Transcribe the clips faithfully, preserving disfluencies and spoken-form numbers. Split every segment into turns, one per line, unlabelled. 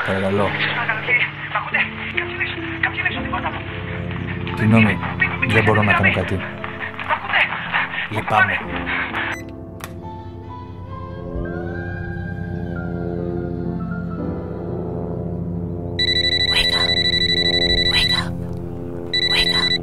Παρακαλώ. Συγγνώμη, δεν μπορώ να κάνω κάτι. Λυπάμαι.
Wake up. Wake up. Wake up.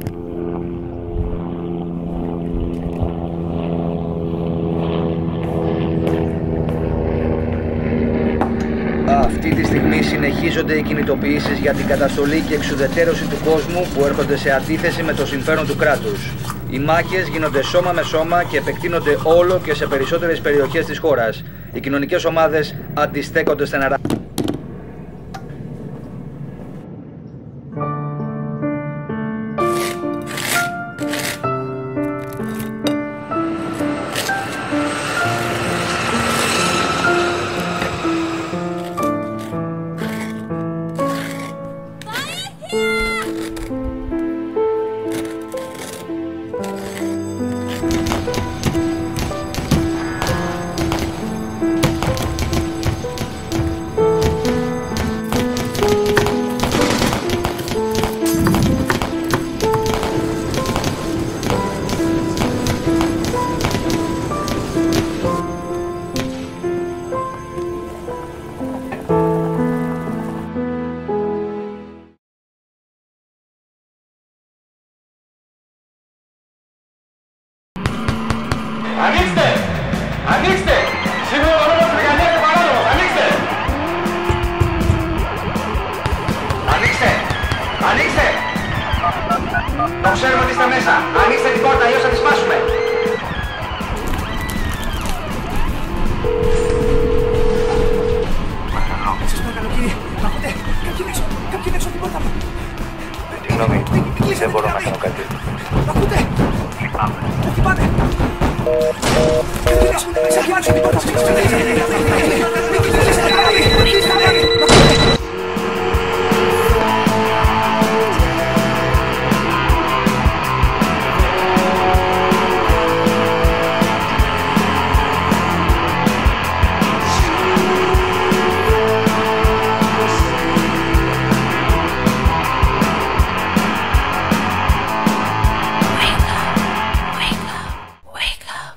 Αυτή τη στιγμή συνεχίζονται οι κινητοποιήσεις για την καταστολή και εξουδετερώση του κόσμου που έρχονται σε αντίθεση με το συμφέρον του κράτους. Οι μάχες γίνονται σώμα με σώμα και επεκτείνονται όλο και σε περισσότερες περιοχές της χώρας. Οι κοινωνικές ομάδες αντιστέκονται στεναρά.
Ανοίξτε! Ανοίξτε! Σίγουρα ο νόμος τριγανιά είναι παράνομος! Ανοίξτε! Ανοίξτε! Ανοίξτε! Το ξέρουμε ότι είστε μέσα! Ανοίξτε την πόρτα, αλλιώς θα τη σπάσουμε!
Σας παρακαλώ κύριε, μ' ακούτε? Κάποιοι έξω, κάποιοι έξω την πόρτα μου!
Συγγνώμη, δεν μπορώ να κάνω κάτι.
Μ' ακούτε?
Λυπάμαι.
Όχι πάτε! Κάποιοι έξω, κάποιοι έξω την πόρτα μου!